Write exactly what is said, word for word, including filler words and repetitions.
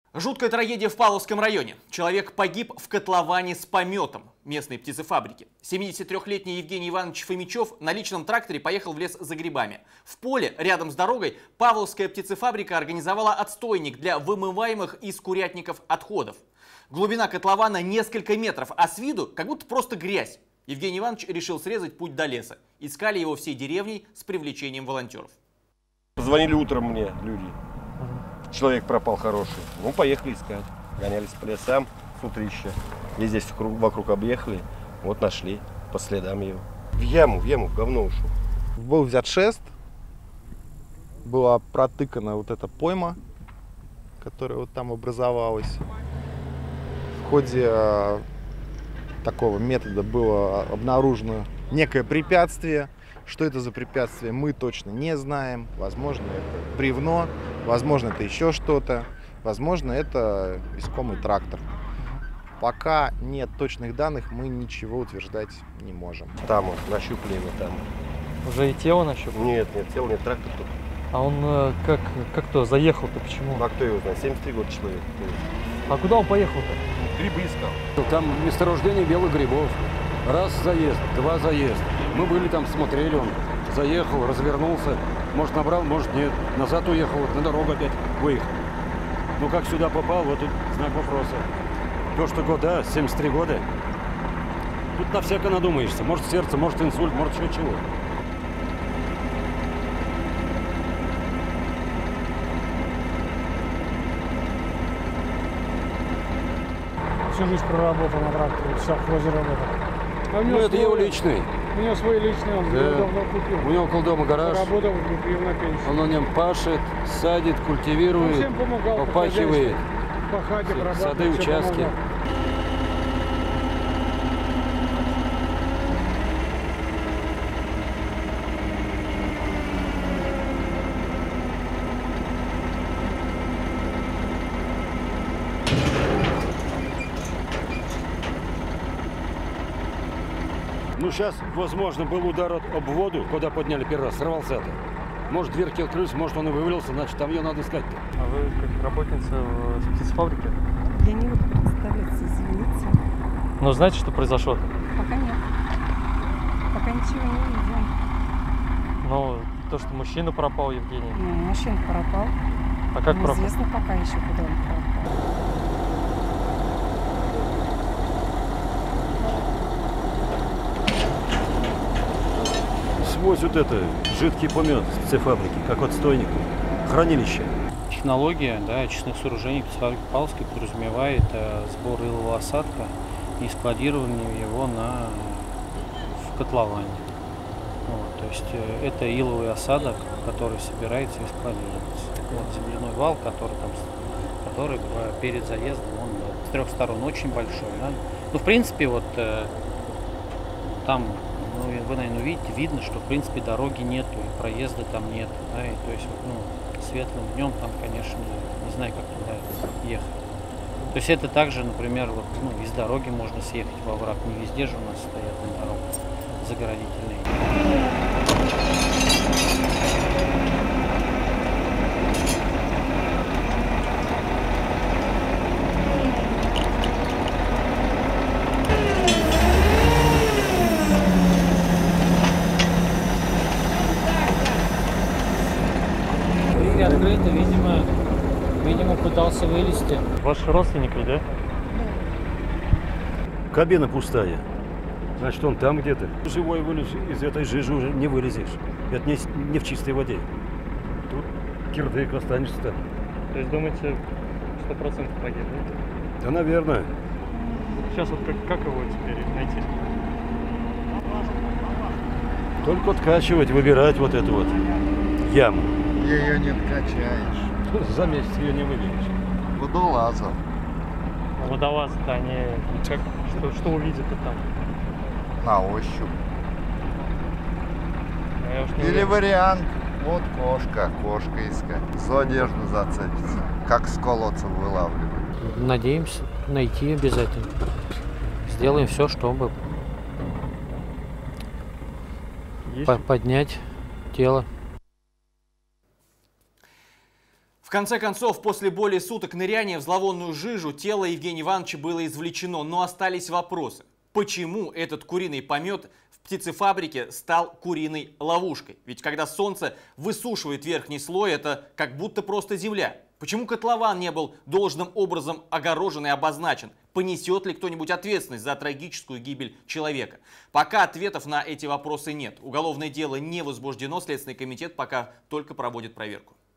Жуткая трагедия в Павловском районе. Человек погиб в котловане с пометом местной птицефабрики. семидесятитрёхлетний Евгений Иванович Фомичев на личном тракторе поехал в лес за грибами. В поле, рядом с дорогой, Павловская птицефабрика организовала отстойник для вымываемых из курятников отходов. Глубина котлована несколько метров, а с виду как будто просто грязь. Евгений Иванович решил срезать путь до леса. Искали его всей деревней с привлечением волонтеров. Позвонили утром мне люди. Человек пропал хороший. Ну, поехали искать. Гонялись по лесам с утрища. Везде вокруг объехали. Вот нашли по следам его. В яму, в яму, в говно ушел. Был взят шест. Была протыкана вот эта пойма, которая вот там образовалась. В ходе э, такого метода было обнаружено некое препятствие. Что это за препятствие, мы точно не знаем. Возможно, это бревно, возможно, это еще что-то. Возможно, это искомый трактор. Пока нет точных данных, мы ничего утверждать не можем. Там вот, нащупали его там. Уже и тело нащупали? Нет, нет, тело нет, трактор только. А он как, как-то заехал-то, почему? Ну, а кто его знает? семьдесят три года человек. А куда он поехал-то? Грибы искал. Там месторождение белых грибов. Раз заезд, два заезда. Мы были там, смотрели, он заехал, развернулся. Может, набрал, может, нет. Назад уехал, вот на дорогу опять выехал. Ну, как сюда попал, вот тут знак вопроса. То, что года, семьдесят три года. Тут на всяко надумаешься. Может, сердце, может, инсульт, может, еще чего. Всю жизнь проработал на тракторе, в совхозе работал. А Ну, это свой, его личный. У него свой личный, он Да. давно купил. У него около дома гараж. Работал в купил на пенсию. Он на нем пашет, садит, Он культивирует, всем помогал, по попахивает. хозяйству, по хате, Все, прорабатывать, сады, все участки. помогал. Ну, сейчас, возможно, был удар от- об воду, когда подняли первый раз, сорвался это. Может, дверки открылись, может, он и вывалился, значит, там ее надо искать-то. А вы как работница в птицефабрике? Я не буду представляться, извините. Ну, знаете, что произошло? Пока нет. Пока ничего не видим. Ну, то, что мужчина пропал, Евгений. Ну, мужчина пропал. А как пропал? Неизвестно пока еще, куда он пропал. Свозь вот это, жидкий помет с птицефабрики, как отстойник, хранилище. Технология, да, очистных сооружений птицефабрики Павловской подразумевает э, сбор илового осадка и складирование его на, в котловане. Вот, то есть э, это иловый осадок, который собирается и складируется. Вот земляной вал, который там, с- который э, перед заездом, он э, с трех сторон очень большой. Да? Ну, в принципе, вот э, там, ну, вы, наверное, увидите, видно, что, в принципе, дороги нету, и проезда там нет. Да? И, то есть, вот, ну, светлым днем там, конечно, не знаю, как туда ехать. То есть это также, например, вот, ну, из дороги можно съехать во враг. Не везде же у нас стоят на дорогах заградительные. Дверь открыта, видимо, видимо, пытался вылезти. Ваши родственники, да? Кабина пустая. Значит, он там где-то. Живой вылез, из этой жижи уже не вылезешь. Это не, с- не в чистой воде. Тут кирдык останешься там. То есть думаете, сто процентов погиб, да? Да, наверное. Сейчас вот как, как его теперь найти? Только откачивать, выбирать вот эту вот яму. Ее не откачаешь. За месяц ее не выберешь. Водолазов. Водолазы-то они как, что, что увидят-то там? На ощупь. А я уж не Или уверен. вариант, вот кошка, кошка искать. За одежду зацепится. Как с колодца вылавливают. Надеемся найти обязательно. Сделаем все, чтобы Есть? по- поднять тело. В конце концов, после более суток ныряния в зловонную жижу, тело Евгения Ивановича было извлечено, но остались вопросы. Почему этот куриный помет в птицефабрике стал куриной ловушкой? Ведь когда солнце высушивает верхний слой, это как будто просто земля. Почему котлован не был должным образом огорожен и обозначен? Понесет ли кто-нибудь ответственность за трагическую гибель человека? Пока ответов на эти вопросы нет. Уголовное дело не возбуждено, Следственный комитет пока только проводит проверку.